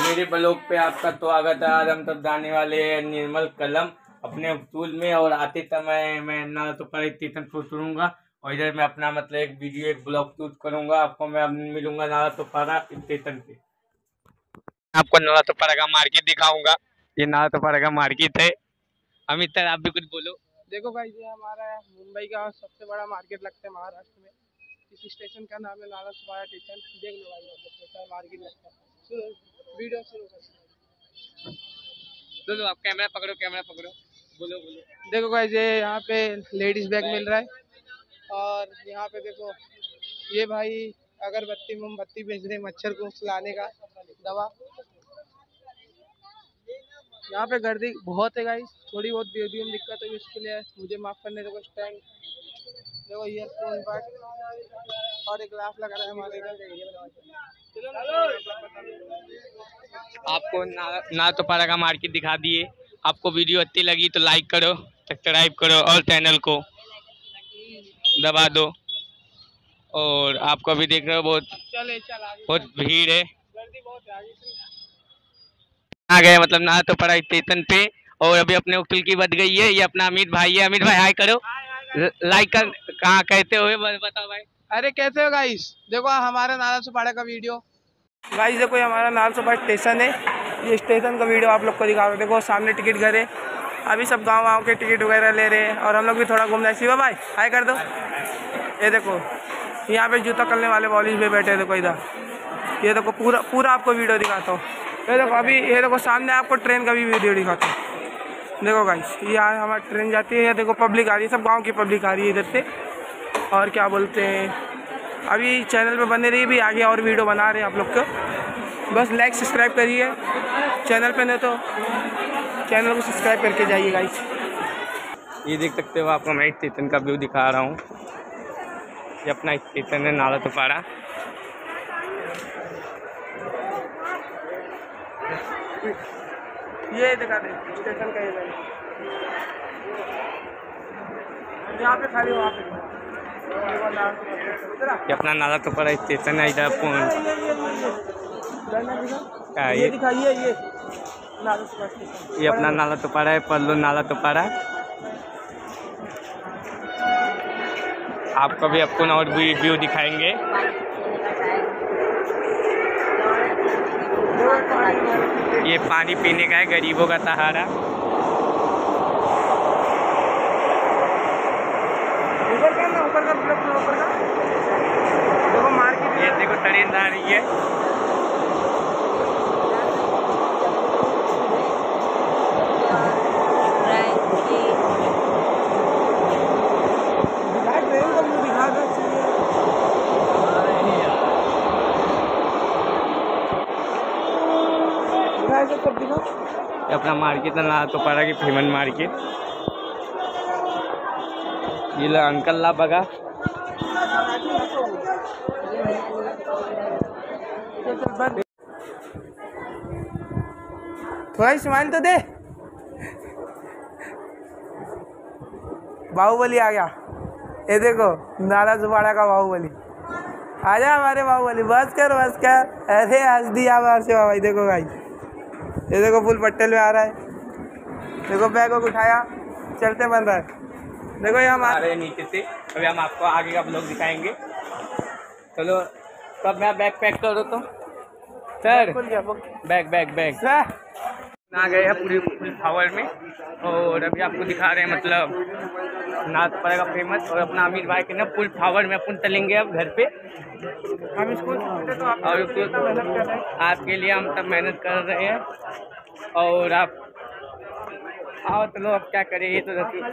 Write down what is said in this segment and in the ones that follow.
मेरे ब्लॉग पे आपका स्वागत है। आज हम तब जाने वाले हैं निर्मल कलम अपने स्कूल में, और आते समय मैं नाला तो पर स्टेशन पर उतरूंगा और इधर मैं अपना मतलब एक वीडियो एक ब्लॉग शूट करूंगा। आपको मैं मिलूंगा नाला तो पारा स्टेशन पे। आपको नाला तो पारा का मार्केट दिखाऊंगा। ये नाला तो पारा का मार्केट है। अमित सर आप भी कुछ बोलो। देखो भाई, ये हमारा मुंबई का सबसे बड़ा मार्केट लगता है महाराष्ट्र में। इस स्टेशन का नाम है नाला सुपारा स्टेशन। देख लो भाई, कैसा मार्केट लगता है। वीडियो शुरू बोलो, आप कैमरा पकड़ो, कैमरा पकड़ो, बोलो बोलो। देखो भाई, ये यहाँ पे लेडीज बैग मिल रहा है। और यहाँ पे देखो, ये भाई अगरबत्ती मोमबत्ती बेच रहे, मच्छर को सुलाने का दवा। यहाँ पे गर्दी बहुत है गाइस, थोड़ी बहुत वीडियो में दिक्कत है, उसके लिए मुझे माफ करने दो। स्टैंड देखो, ईयरफोन पर और एक ग्लास लगा रहा है हमारे इधर। आपको ना तो पारा का मार्केट दिखा दिए। आपको वीडियो अच्छी लगी तो लाइक करो, सब्सक्राइब करो और चैनल को दबा दो। और आपको अभी देख रहे हो बहुत भीड़ है। आ गए मतलब ना तो पारा स्टेशन पे, और अभी अपने उकल की बच गई है। ये अपना अमित भाई है। अमित भाई हाय करो, लाइक कर। कहाँ कहते हुए बताओ भाई। अरे कैसे हो गाइस, देखो हमारा नाला सुपारा का वीडियो। गाइस देखो, ये हमारा नाला सुपारा स्टेशन है। ये स्टेशन का वीडियो आप लोग को दिखा रहा हूँ। देखो सामने टिकट घर है। अभी सब गाँव के टिकट वगैरह ले रहे हैं और हम लोग भी थोड़ा घूमना है। शिवा भाई हाय कर दो। ये देखो, यहाँ पे जूता करने वाले वॉलीज पे बैठे। देखो इधर, ये देखो पूरा आपको वीडियो दिखाता हूँ। ये देखो अभी, ये देखो सामने आपको ट्रेन का भी वीडियो दिखाता हूँ। देखो गाइस, यहाँ हमारी ट्रेन जाती है। ये देखो पब्लिक आ रही है, सब गाँव की पब्लिक आ रही है इधर से। और क्या बोलते हैं, अभी चैनल पे बने रही, भी आगे और वीडियो बना रहे हैं आप लोग को। बस लाइक सब्सक्राइब करिए चैनल पे, नहीं तो चैनल को सब्सक्राइब करके जाइए गाइस। ये देख सकते हो, आपको मैं स्टेशन का व्यू दिखा रहा हूँ। ये अपना स्टेशन है नाला तो पारा। ये दिखा दे स्टेशन का, यहाँ पे खाली, वहाँ पे ये अपना नाला तो पारा स्टेशन है। इधर ये दिखाइए, ये अपना नाला तो पारा है, पल्लू नाला तो पारा। आपको भी अपन और भी व्यू दिखाएंगे। ये पानी पीने का है, गरीबों का सहारा। ऊपर का देखो मार्केट। ये देखो ट्रेन आ रही है। ये अपना मार्केट है ना तो पारा की फेमस मार्केट। ये ला अंकल ला बगा। थोड़ा स्माइल तो दे। बाहुबली आ गया। ये देखो नाला सुपारा का बाहुबली। आजा हमारे बाहुबली, बस कर बस कर। अरे हंस दिया से भाई। देखो भाई, ये देखो फुल पट्टेल में आ रहा है। देखो बैग को उठाया, चलते बन रहा है। देखो ये हम आ रहे हैं नीचे से। अभी हम आपको आगे का ब्लॉग दिखाएंगे। चलो तब मैं बैग पैक करो तो सर। बैग आ गए हैं पूरी फुल पावर में, और अभी आपको दिखा रहे हैं मतलब नाला तो पारा का फेमस। और अपना अमीर भाई के ना फुल पावर में अपन चलेंगे अब घर पे। हम स्कूल तो और आपके लिए हम सब मेहनत कर रहे हैं। और आप आओ, चलो अब क्या करें। ये तो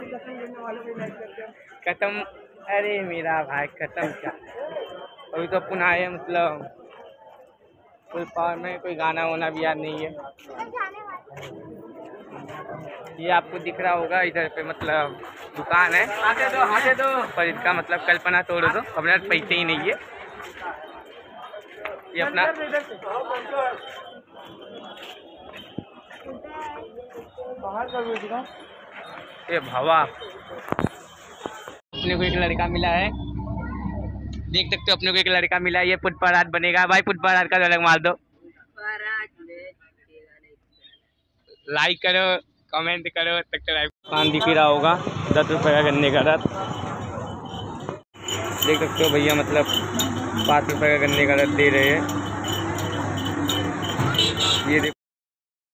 खत्म। अरे मेरा भाई खत्म क्या, अभी तो अपन आए मतलब फुल पावर में। कोई गाना वाना भी याद नहीं है। ये आपको दिख रहा होगा, इधर पे मतलब दुकान है। आते दो पर इसका मतलब कल्पना तोड़ दो, अपने पैसे ही नहीं है। ये अपना ये भवा। अपने को एक लड़का मिला है, देख सकते हो। अपने को एक लड़का मिला है। ये पुष्पराज बनेगा भाई। पुष्पराज का झलक मार दो। लाइक करो, कमेंट करो, सब्सक्राइब। पान दिख ही रहा होगा, 10 रुपये का गन्ने का रस देख सकते हो भैया, मतलब 5 रुपये का गन्ने का रस दे रहे हैं। ये देखो।